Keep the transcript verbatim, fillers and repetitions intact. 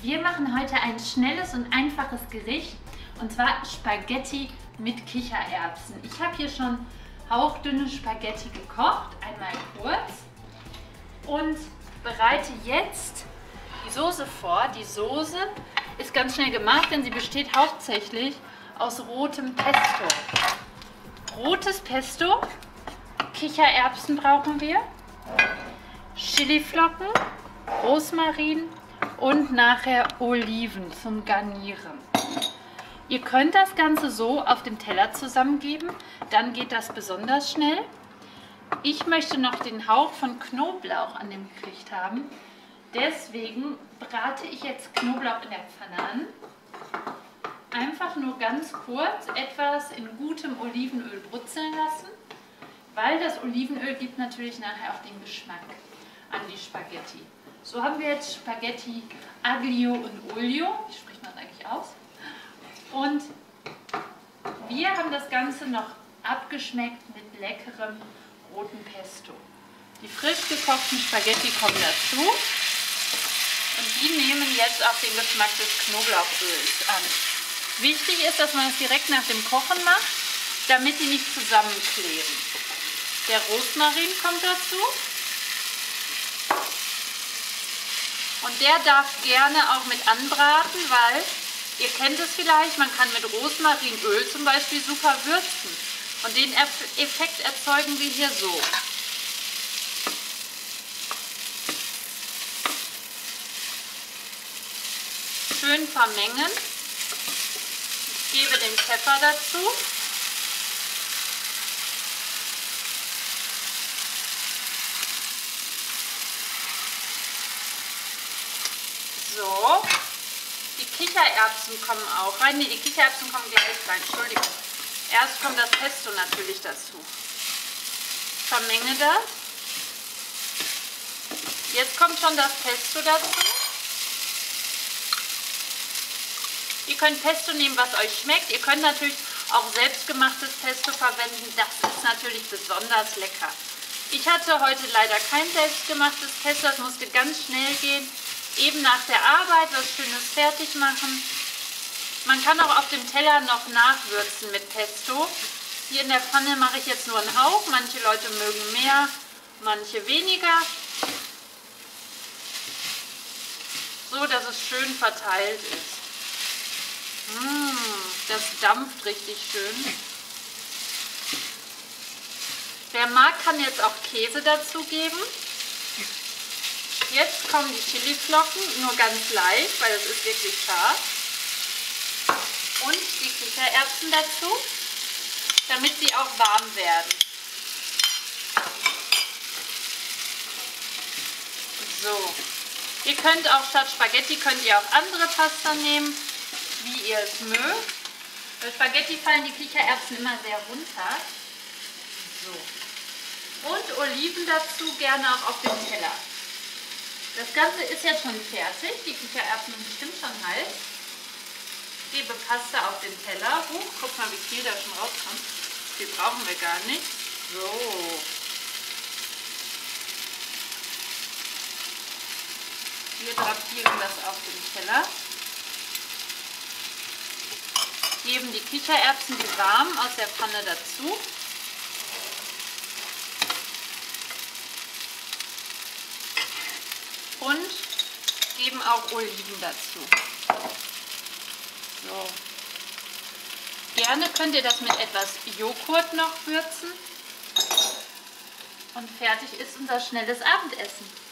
Wir machen heute ein schnelles und einfaches Gericht, und zwar Spaghetti mit Kichererbsen. Ich habe hier schon hauchdünne Spaghetti gekocht, einmal kurz, und bereite jetzt die Soße vor. Die Soße ist ganz schnell gemacht, denn sie besteht hauptsächlich aus rotem Pesto. Rotes Pesto, Kichererbsen brauchen wir, Chiliflocken, Rosmarin und nachher Oliven zum Garnieren. Ihr könnt das Ganze so auf dem Teller zusammengeben, dann geht das besonders schnell. Ich möchte noch den Hauch von Knoblauch an dem Gericht haben. Deswegen brate ich jetzt Knoblauch in der Pfanne an. Einfach nur ganz kurz etwas in gutem Olivenöl brutzeln lassen, weil das Olivenöl gibt natürlich nachher auch den Geschmack an die Spaghetti. So haben wir jetzt Spaghetti Aglio und Olio, wie spricht man das eigentlich aus? Und wir haben das Ganze noch abgeschmeckt mit leckerem rotem Pesto. Die frisch gekochten Spaghetti kommen dazu und die nehmen jetzt auch den Geschmack des Knoblauchöls an. Wichtig ist, dass man es direkt nach dem Kochen macht, damit die nicht zusammenkleben. Der Rosmarin kommt dazu. Und der darf gerne auch mit anbraten, weil, ihr kennt es vielleicht, man kann mit Rosmarinöl zum Beispiel super würzen. Und den Effekt erzeugen wir hier so. Schön vermengen. Ich gebe den Pfeffer dazu. So, die Kichererbsen kommen auch rein. Nee, die Kichererbsen kommen gleich rein. Entschuldigung. Erst kommt das Pesto natürlich dazu. Vermenge das. Jetzt kommt schon das Pesto dazu. Ihr könnt Pesto nehmen, was euch schmeckt. Ihr könnt natürlich auch selbstgemachtes Pesto verwenden. Das ist natürlich besonders lecker. Ich hatte heute leider kein selbstgemachtes Pesto. Das musste ganz schnell gehen. Eben nach der Arbeit was Schönes fertig machen. Man kann auch auf dem Teller noch nachwürzen mit Pesto. Hier in der Pfanne mache ich jetzt nur einen Hauch. Manche Leute mögen mehr, manche weniger. So, dass es schön verteilt ist. Mmh, das dampft richtig schön. Wer mag, kann jetzt auch Käse dazugeben. Jetzt kommen die Chiliflocken, nur ganz leicht, weil das ist wirklich scharf. Und die Kichererbsen dazu, damit sie auch warm werden. So, ihr könnt auch statt Spaghetti könnt ihr auch andere Pasta nehmen, wie ihr es mögt. Bei Spaghetti fallen die Kichererbsen immer sehr runter. So. Und Oliven dazu, gerne auch auf dem Teller. Das Ganze ist jetzt schon fertig, die Kichererbsen sind bestimmt schon heiß. Ich gebe Pasta auf den Teller. Huch, guck mal, wie viel da schon rauskommt. Viel brauchen wir gar nicht. So. Wir drapieren das auf den Teller. Geben die Kichererbsen, die warm aus der Pfanne, dazu. Und geben auch Oliven dazu. So. Gerne könnt ihr das mit etwas Joghurt noch würzen. Und fertig ist unser schnelles Abendessen.